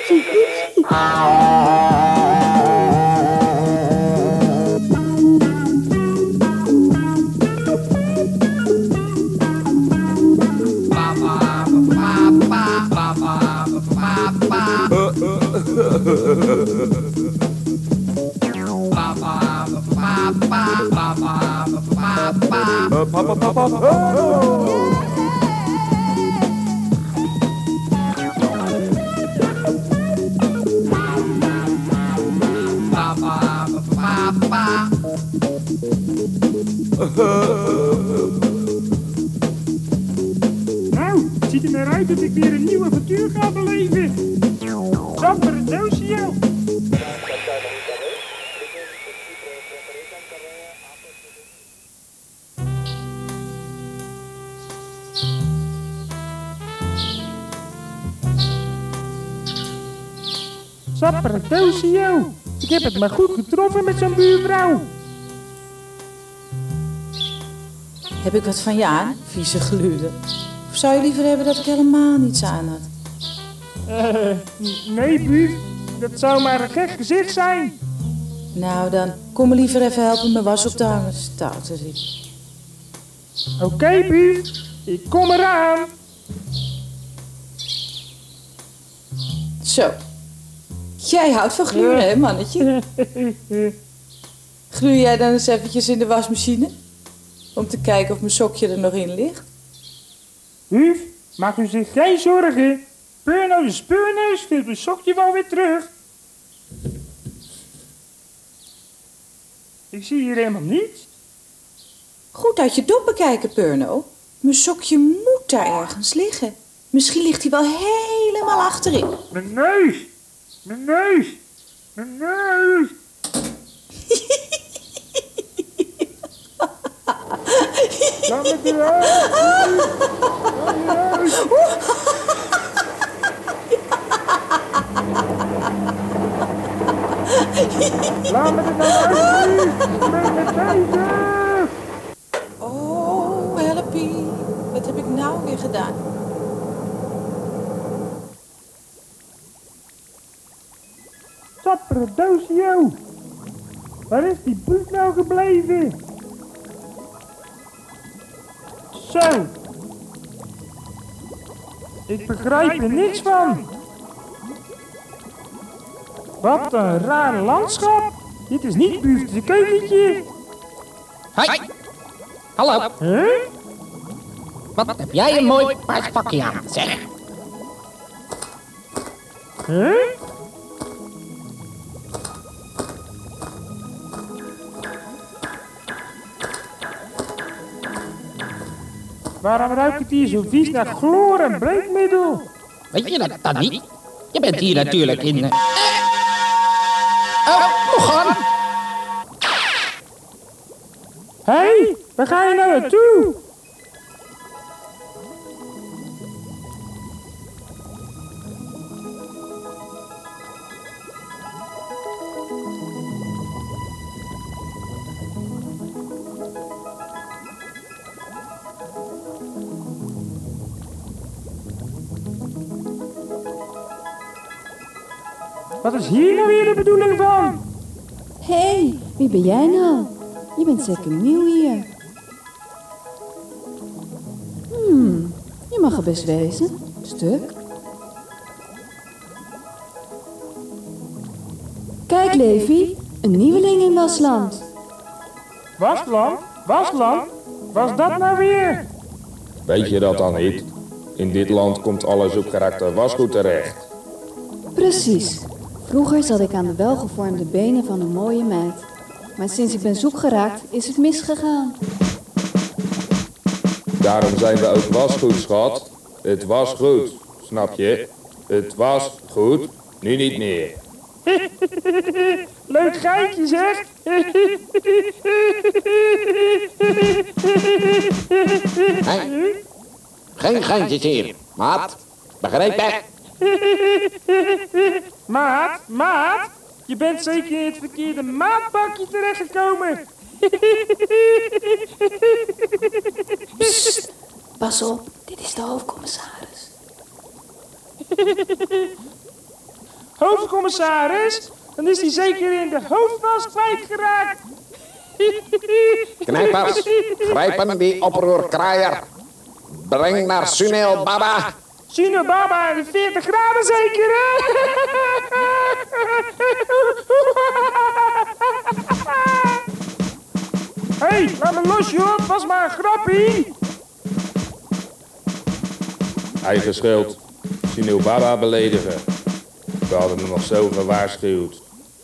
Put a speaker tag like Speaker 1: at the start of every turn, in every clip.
Speaker 1: Nou, het ziet er naar uit dat ik weer een nieuw avontuur ga beleven. Zapper een doosje. Sapperdoosio. Ik heb het maar goed getroffen met zo'n buurvrouw.
Speaker 2: Heb ik wat van je aan, vieze gluurder? Of zou je liever hebben dat ik helemaal niets aan had?
Speaker 1: Nee, buur. Dat zou maar een gek gezicht zijn.
Speaker 2: Nou dan, kom me liever even helpen mijn was op te hangen, stouterik.
Speaker 1: Oké, buur. Ik kom eraan.
Speaker 2: Zo. Jij houdt van gluren, hè, mannetje? Gluur jij dan eens eventjes in de wasmachine? Om te kijken of mijn sokje er nog in ligt?
Speaker 1: Huuf, maak u zich geen zorgen. Purno de speurneus vindt mijn sokje wel weer terug. Ik zie hier helemaal niets.
Speaker 2: Goed uit je dop bekijken, Purno. Mijn sokje moet daar ergens liggen. Misschien ligt hij wel helemaal achterin.
Speaker 1: Mijn neus! Mijn neus! Mijn neus! Laat me eruit! Laat me eruit! Met mijn neus!
Speaker 2: Oh, helpie. Wat heb ik nou weer gedaan?
Speaker 1: Sapperdoosio! Waar is die buurt nou gebleven? Zo! Ik begrijp er niks van! Wat een raar landschap! Dit is niet buurtje keukentje!
Speaker 3: Hoi. Hallo.
Speaker 1: Huh?
Speaker 3: Wat heb jij een mooi paars pakje aan, zeg.
Speaker 1: Huh? Waarom ruikt het hier zo vies naar chloor en breekmiddel?
Speaker 3: Weet je dat dan niet? Je bent hier natuurlijk in... Oh, nog aan.
Speaker 1: Hé, waar ga je nou naartoe? Wat is hier nou weer de bedoeling van?
Speaker 4: Hé, wie ben jij nou? Je bent zeker nieuw hier. Je mag er best wezen. Stuk. Kijk, Levi, een nieuweling in Wasland.
Speaker 1: Wasland? Wasland? Was dat nou weer?
Speaker 5: Weet je dat dan niet? In dit land komt alles op karakter wasgoed terecht.
Speaker 4: Precies. Vroeger zat ik aan de welgevormde benen van een mooie meid. Maar sinds ik ben zoek geraakt, is het misgegaan.
Speaker 5: Daarom zijn we ook wasgoed, schat. Het was goed, snap je? Het was goed, nu niet meer.
Speaker 1: Leuk geitje, zeg.
Speaker 3: Hey. Geen geintjes hier, maat. Begrepen?
Speaker 1: Maat, je bent zeker in het verkeerde maatbakje terechtgekomen.
Speaker 4: Psst, pas op, dit is de hoofdcommissaris.
Speaker 1: hoofdcommissaris, dan is hij zeker in de hoofdwas kwijtgeraakt.
Speaker 3: Knijpers, grijpen die oproerkraaier. Breng naar Sunil Baba.
Speaker 1: Sunil Baba, de 40 graden zeker, hè? Hé, laat me los, joh. Het was maar een grappie.
Speaker 5: Eigen schuld. Sunil Baba beledigen. We hadden hem nog zo gewaarschuwd.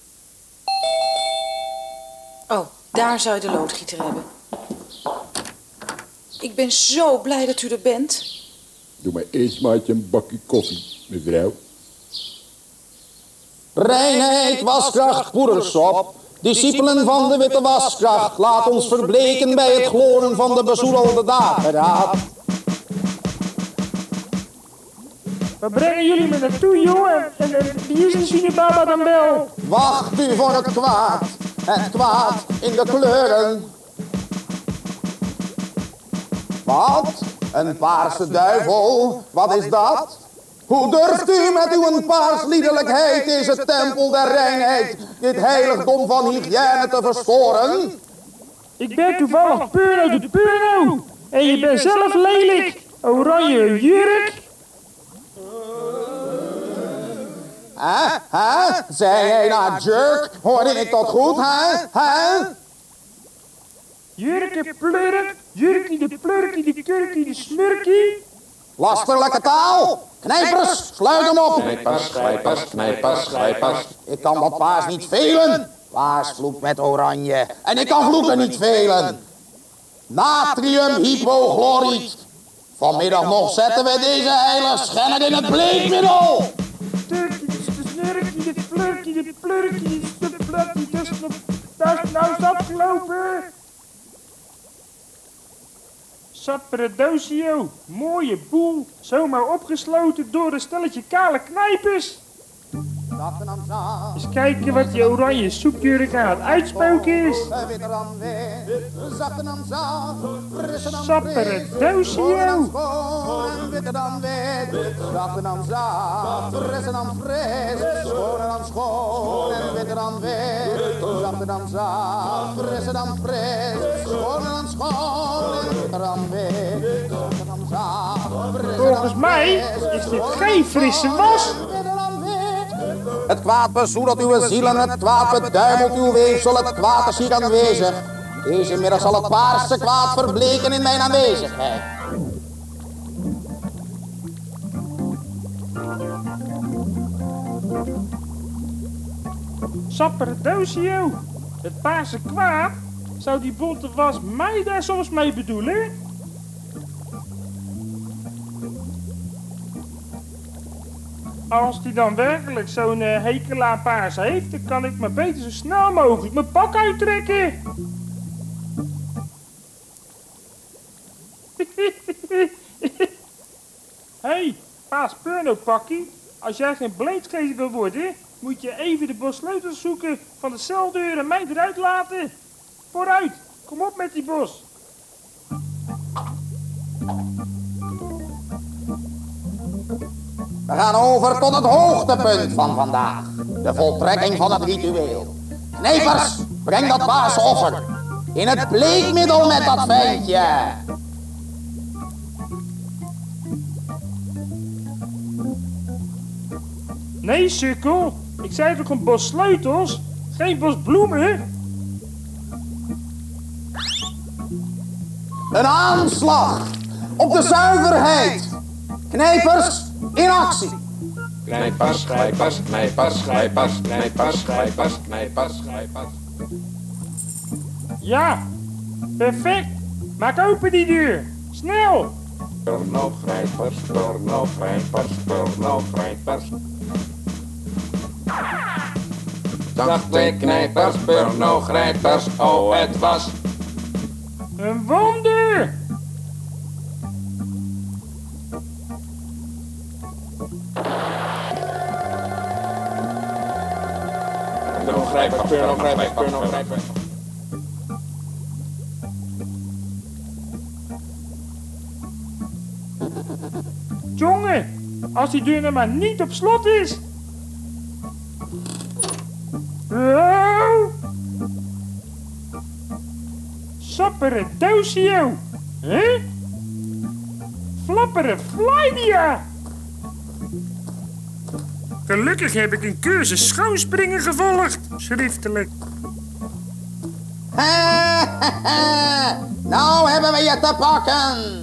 Speaker 2: Oh, daar zou je de loodgieter hebben. Ik ben zo blij dat u er bent.
Speaker 6: Doe maar eerst maar een bakje koffie, mevrouw.
Speaker 3: Reinheid, waskracht, poedersop. Discipelen van de witte waskracht. Laat ons verbleken bij het gloren van de bezoedelde dageraad.
Speaker 1: Waar brengen jullie me naartoe, joh? En wie is een Sunil Baba dan wel?
Speaker 3: Wacht u voor het kwaad. Het kwaad in de kleuren. Wat? Een paarse duivel? Wat is dat? Hoe durft u met uw paarsliederlijkheid deze tempel der reinheid, dit heiligdom van hygiëne te verstoren?
Speaker 1: Ik ben toevallig Purno de Purno. En je bent zelf lelijk. Oranje jurk.
Speaker 3: Zei jij nou jerk? Hoorde ik dat goed, hè?
Speaker 1: Jurke plurk. Jurkie de plurkie de kurkie de smurkie.
Speaker 3: Lasterlijke taal! Knijpers, sluit hem op!
Speaker 7: Knijpers.
Speaker 3: Ik kan dat paars niet velen. Paars vloekt met oranje. En ik kan vloeken niet velen. Natriumhypochloriet. Vanmiddag nog zetten we deze heilige schennis in het bleekmiddel.
Speaker 1: Turkie de snurkie de plurkie de plurkie de plurkie de daar is nou stap gelopen. Sapperedosio, mooie boel, zomaar opgesloten door een stelletje kale knijpers. Eens kijken wat die oranje soepjurk aan het uitspoken is. Sapperedosio.
Speaker 3: Witter dan wit, zachter dan zacht, frisser dan fris, schoner dan schoon en witter dan wit, zachter dan zacht, frisser dan fris, schoner dan schoon en witter dan wit, zachter dan zacht.
Speaker 1: Volgens mij is dit geen frisse was.
Speaker 3: Het kwaad bezoedelt uw zielen, het kwaad beduimelt uw weefsel, het kwaad is hier aanwezig. Deze middag zal het paarse kwaad verbleken in mijn aanwezigheid.
Speaker 1: Sapperedosio, het paarse kwaad. Zou die bonte was mij daar soms mee bedoelen? Als die dan werkelijk zo'n hekel aan paars heeft, dan kan ik maar beter zo snel mogelijk mijn pak uittrekken. Hey, paas Purno pakkie, als jij geen bleedskees wil worden, moet je even de bos sleutels zoeken van de celdeur en mij eruit laten. Vooruit, kom op met die bos.
Speaker 3: We gaan over tot het hoogtepunt van vandaag. De voltrekking van het ritueel. Knijpers, breng dat paarse offer. In het bleekmiddel met dat ventje.
Speaker 1: Nee, sukkel. Ik zei toch een bos sleutels? Geen bos bloemen?
Speaker 3: Een aanslag op de zuiverheid. Knijpers, in actie.
Speaker 7: Knijpers.
Speaker 1: Ja, perfect. Maak open die deur. Snel.
Speaker 7: Pornogrijpers. Zachte knijpers, pornogrijpers, oh het was
Speaker 1: Een wonder.
Speaker 7: pornogrijpers.
Speaker 1: Jongen, als die deur nou maar niet op slot is. Oh. Sappere doosio. Hè? Flappere flydia. Gelukkig heb ik een cursus schoonspringen gevolgd, schriftelijk.
Speaker 3: Nou hebben we je te pakken.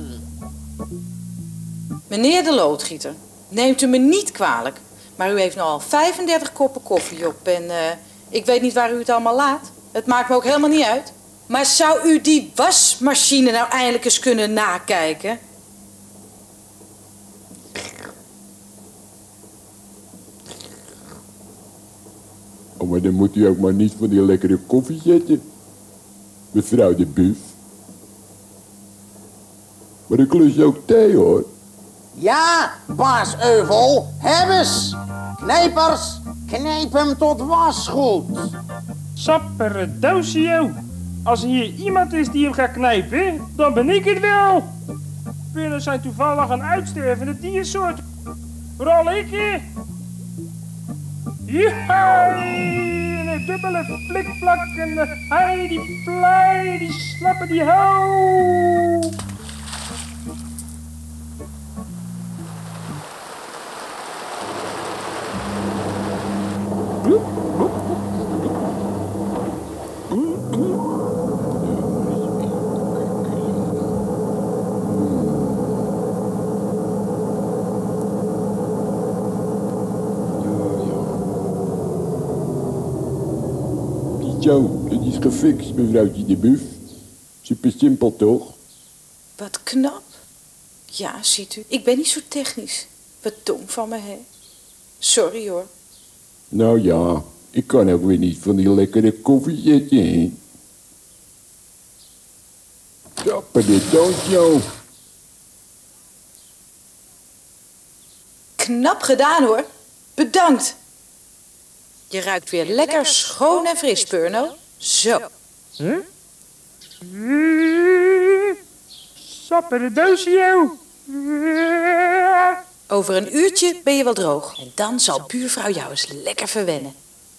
Speaker 2: Meneer de loodgieter, neemt u me niet kwalijk. Maar u heeft nou al 35 koppen koffie op en ik weet niet waar u het allemaal laat. Het maakt me ook helemaal niet uit. Maar zou u die wasmachine nou eindelijk eens kunnen nakijken?
Speaker 6: Oh, maar dan moet u ook maar niet van die lekkere koffie zetten. Mevrouw de Buf. Maar ik lust ook thee, hoor.
Speaker 3: Ja, baas Euvel, heb eens. Knijpers, knijp hem tot wasgoed.
Speaker 1: Sappere doosio. Als er hier iemand is die hem gaat knijpen, dan ben ik het wel. Spinnen zijn toevallig een uitstervende diersoort. Vooral ik, hè. Jihai! Een dubbele flikvlak en de hei, die plei, die slappe, die hou.
Speaker 6: Zo, dat is gefixt, mevrouwtje de Buf. Super simpel, toch?
Speaker 2: Wat knap. Ja, ziet u, ik ben niet zo technisch. Wat dom van me, hè. Sorry, hoor.
Speaker 6: Nou ja, ik kan ook weer niet van die lekkere koffie zetten, hè. Dapper de doosjo.
Speaker 2: Knap gedaan, hoor. Bedankt. Je ruikt weer lekker schoon en fris, Purno. Zo.
Speaker 1: Huh? Sappere doosio.
Speaker 2: Over een uurtje ben je wel droog. En dan zal buurvrouw jou eens lekker verwennen.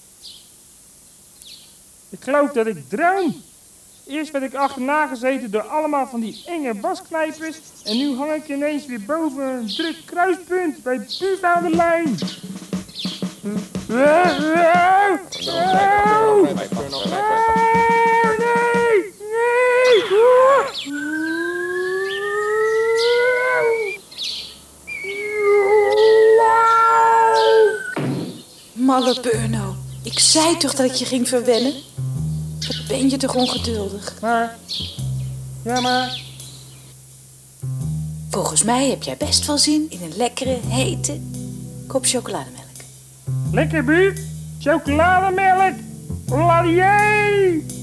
Speaker 1: Ik geloof dat ik droom. Eerst werd ik achterna gezeten door allemaal van die enge wasknijpers. En nu hang ik ineens weer boven een druk kruispunt bij buurvrouw aan de lijn. Nee!
Speaker 2: Malle Purno, ik zei toch dat ik je ging verwennen? Wat ben je toch ongeduldig?
Speaker 1: Maar... Ja, maar...
Speaker 2: Volgens mij heb jij best wel zin in een lekkere, hete kop chocolademelk.
Speaker 1: Lekker buur, chocolademelk, ladier!